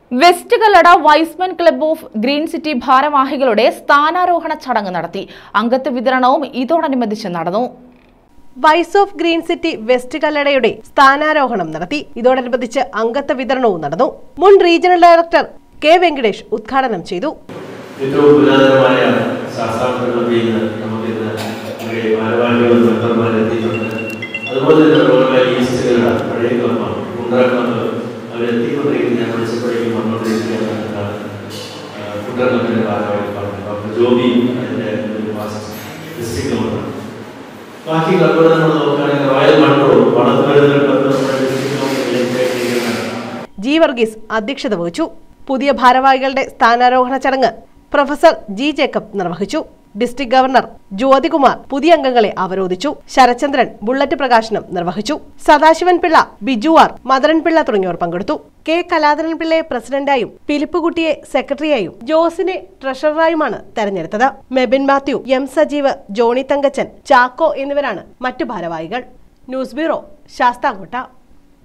West Kallada Y's Men club of green city ഭാരവാഹികളുടെ സ്ഥാനാരോഹണ ചടങ്ങ് നടത്തി. അംഗത്വ വിതരണവും ഇതോടനുബന്ധിച്ച് നടന്നു. Y's of green city west കല്ലടയുടെ സ്ഥാനാരോഹണം നടത്തി. ഇതോടനുബന്ധിച്ച് അംഗത്വ വിതരണവും നടന്നു. മുൻ റീജിയണൽ ഡയറക്ടർ കെ വെങ്കടേഷ് ഉദ്ഘാടനം ചെയ്തു. ജി വർഗീസ് അധ്യക്ഷത വഹിച്ചു. പുതിയ ഭാരവാഹികളുടെ സ്ഥാനാരോഹണ ചടങ്ങ് പ്രൊഫസർ ജി ജേക്കബ് നിർവഹിച്ചു. ഡിസ്ട്രിക്ട് ഗവർണർ ജ്യോതികുമാർ പുതിയ അംഗങ്ങളെ അവരോധിച്ചു. ശരചന്ദ്രൻ ബുള്ളറ്റ് പ്രകാശനം നിർവഹിച്ചു. സദാശിവൻ പിള്ള, ബിജു ആർ, മദരൻ പിള്ള തുടങ്ങിയവർ പങ്കെടുത്തു. കെ കലാധരൻ പിള്ളയെ പ്രസിഡന്റായും പിലിപ്പുകുട്ടിയെ സെക്രട്ടറിയായും ജോസിനെ ട്രഷററായുമാണ് തെരഞ്ഞെടുത്തത്. മെബിൻ മാത്യു, എം സജീവ്, ജോണി തങ്കച്ചൻ, ചാക്കോ എന്നിവരാണ് മറ്റു ഭാരവാഹികൾ. News bureau, Sasthamkotta.